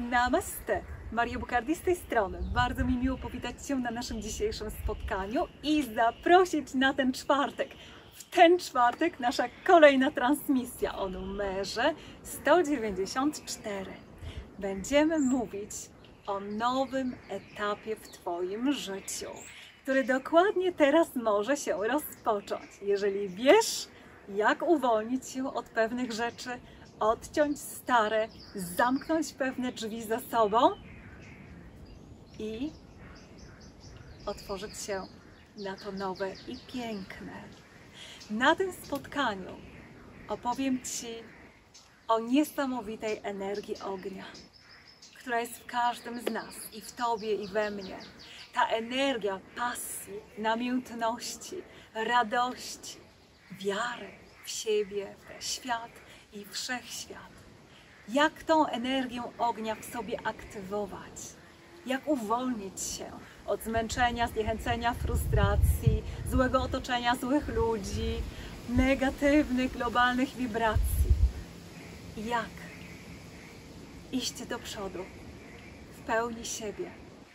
Namaste! Maria Bukardi z tej strony. Bardzo mi miło powitać Cię na naszym dzisiejszym spotkaniu i zaprosić na ten czwartek. W ten czwartek nasza kolejna transmisja o numerze 194. Będziemy mówić o nowym etapie w Twoim życiu, który dokładnie teraz może się rozpocząć. Jeżeli wiesz, jak uwolnić się od pewnych rzeczy, odciąć stare, zamknąć pewne drzwi za sobą i otworzyć się na to nowe i piękne. Na tym spotkaniu opowiem Ci o niesamowitej energii ognia, która jest w każdym z nas, i w Tobie, i we mnie. Ta energia pasji, namiętności, radości, wiary w siebie, w świat i wszechświat. Jak tą energię ognia w sobie aktywować? Jak uwolnić się od zmęczenia, zniechęcenia, frustracji, złego otoczenia, złych ludzi, negatywnych, globalnych wibracji? I jak iść do przodu w pełni siebie,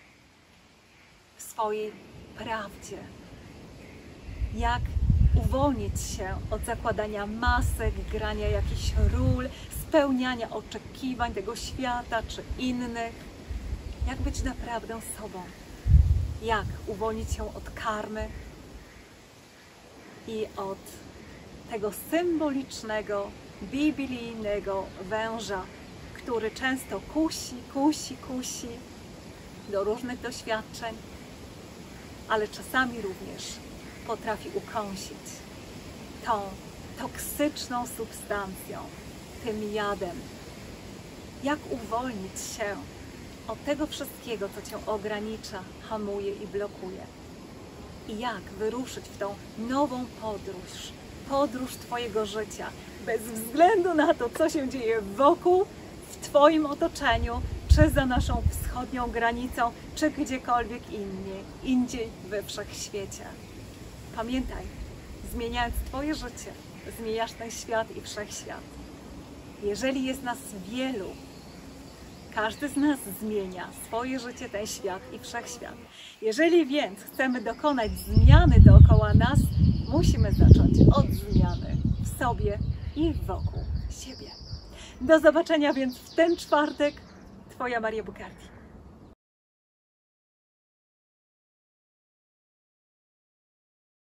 w swojej prawdzie? Jak uwolnić się od zakładania masek, grania jakichś ról, spełniania oczekiwań tego świata czy innych? Jak być naprawdę sobą? Jak uwolnić się od karmy i od tego symbolicznego, biblijnego węża, który często kusi do różnych doświadczeń, ale czasami również potrafi ukąsić tą toksyczną substancją, tym jadem. Jak uwolnić się od tego wszystkiego, co Cię ogranicza, hamuje i blokuje? I jak wyruszyć w tą nową podróż Twojego życia, bez względu na to, co się dzieje wokół, w Twoim otoczeniu, czy za naszą wschodnią granicą, czy gdziekolwiek indziej we wszechświecie. Pamiętaj, zmieniając Twoje życie, zmieniasz ten świat i wszechświat. Jeżeli jest nas wielu, każdy z nas zmienia swoje życie, ten świat i wszechświat. Jeżeli więc chcemy dokonać zmiany dookoła nas, musimy zacząć od zmiany w sobie i wokół siebie. Do zobaczenia więc w ten czwartek. Twoja Maria Bukardi.